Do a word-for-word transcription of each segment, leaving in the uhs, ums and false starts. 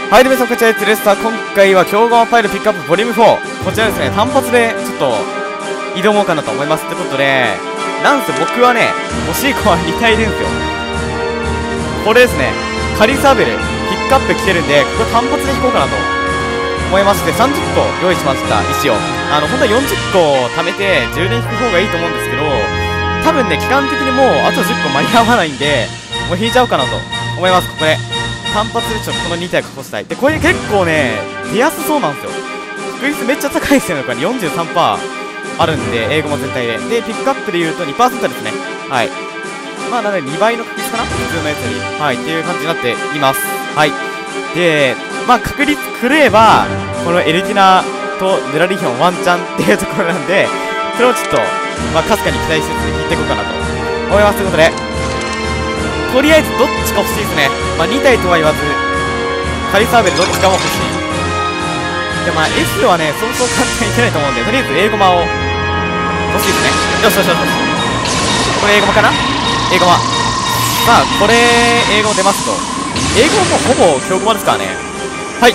はい、で皆さんこちらです。さあ、今回は強豪ファイルピックアップボリュームフォー。こちらですね、単発でちょっと挑もうかなと思います。ってことで、なんせ僕はね、欲しい子はに体いるんですよ。これですね、カリサーベル、ピックアップ来てるんで、ここ単発で引こうかなと思いまして、さんじゅっこ用意しました、石を。あの、本当はよんじゅっこ貯めて充電引く方がいいと思うんですけど、多分ね、期間的にもうあとじゅっこ間に合わないんで、もう引いちゃおうかなと思います、ここで。単発でちょっとこのに体確保したい。で、これ結構ね、出やすそうなんですよ。確率めっちゃ高いですよね、これ よんじゅうさんパーセント あるんで、英語も全体で。で、ピックアップで言うと にパーセント ですね。はい。まあ、なのでにばいの確率かな普通のやつより。はい、っていう感じになっています。はい。で、まあ、確率狂えば、このエルティナとヌラリヒョンワンチャンっていうところなんで、それをちょっと、まあ、かすかに期待しつつ引いていこうかなと思います。ということで、とりあえずどっちか欲しいですね。まあ、に体とは言わず、カリサーベルどっちかも欲しい。で、まあ、S はね、そうそう簡単にいけないと思うんで、とりあえず英語マを欲しいですね。よしよしよしよし。これ英語マかな英語マ。さあ、これ、英語出ますと。英語はもうほぼ強語マですからね。はい。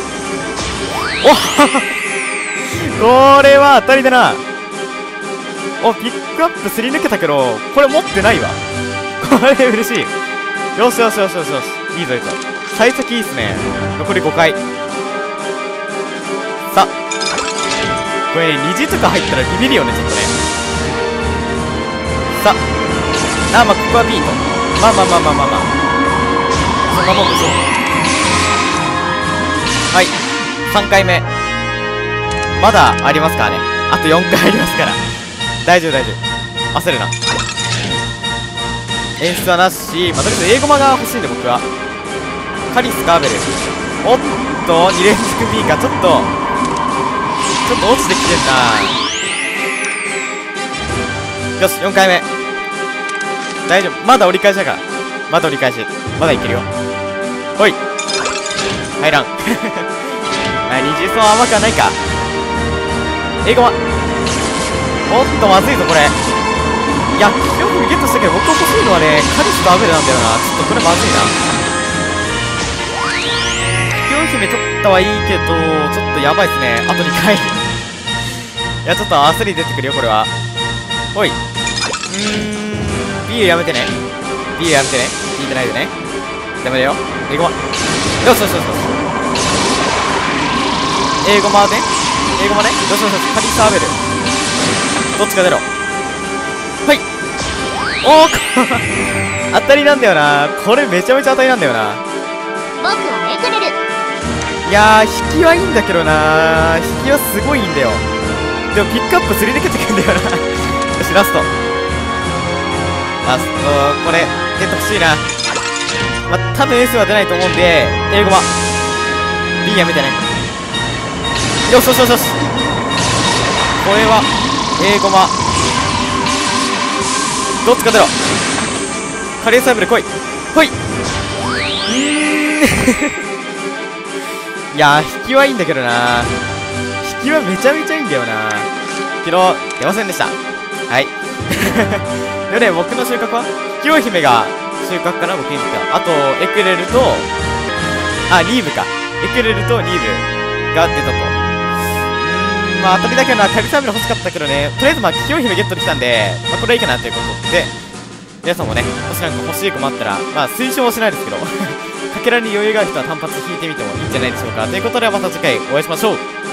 おこれは当たりだな。お、ピックアップすり抜けたけど、これ持ってないわ。これ嬉しい。よしよしよしよしよし。いいぞいいぞ。幸先いいっすね。残りごかい。さあ。これね、虹とか入ったらビビるよね、ちょっとね。さあ。あ、まあ、ここは B と。まあまあまあまあまあまあ。そんなもんでしょう。はい。さんかいめ。まだありますからね。あとよんかいありますから。大丈夫大丈夫。焦るな。演出はなし、まあ、とりあえず英語マが欲しいんで僕は。カリス・ガーベル。おっと、に連続 B か。ちょっと、ちょっと落ちてきてんな。よし、よんかいめ。大丈夫。まだ折り返しだから。まだ折り返し。まだいけるよ。ほい。入らん。はい、二重層甘くはないか。英語マ。おっと、まずいぞ、これ。いや、よくゲットしたけど、僕欲しいのはね、カリスとアベルなんだよな。ちょっとこれまずいな。秘境姫取ったはいいけど、ちょっとやばいっすね。あとにかい。いや、ちょっと焦り出てくるよ、これは。ほい。うーん、B やめてね。B やめてね。聞いてないでね。ダメだよ。英語マ。よしよしよしよし。英語マね。英語マね。よしよしよし。カリスとアベル。どっちか出ろ。はい。おー当たりなんだよな。これめちゃめちゃ当たりなんだよな。 僕はエクレル。 いやー、引きはいいんだけどな。引きはすごいんだよ。でもピックアップすり抜けてくんだよな。よし、ラスト。ラスト、これ、出てほしいな。まあ、多分 S は出ないと思うんで、英語は B やめてね。よしよしよしよし。これは、英語はどっちか出ろ。カレーサーブル来い。来い。うーん。いやー、引きはいいんだけどな。引きはめちゃめちゃいいんだよな。昨日、出ませんでした。はい。でね、僕の収穫は秘境姫が収穫かな、僕にとっては。あと、エクレルと、あ、リーブか。エクレルとリーブが出たと。うーん、まあ当たりだけどな、カリサーブル欲しかったけどね。とりあえずまあ、秘境姫ゲットできたんで、まあこれはいいかなということで、皆さんもね、もしなんか欲しい子もあったら、まあ推奨はしないですけど、かけらに余裕がある人は単発引いてみてもいいんじゃないでしょうか。ということでまた次回お会いしましょう。